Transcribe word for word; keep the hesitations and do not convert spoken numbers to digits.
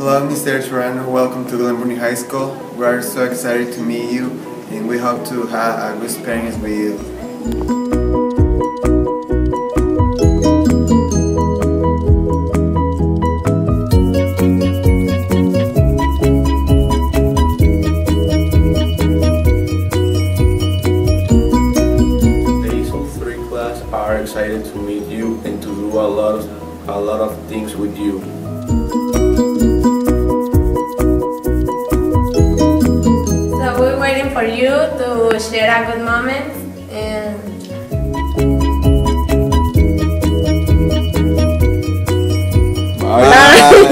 Hello, Mister Serrano. Welcome to Glen Burnie High School. We are so excited to meet you, and we hope to have a good experience with you. Are excited to meet you and to do a lot of, a lot of things with you. So we're waiting for you to share a good moment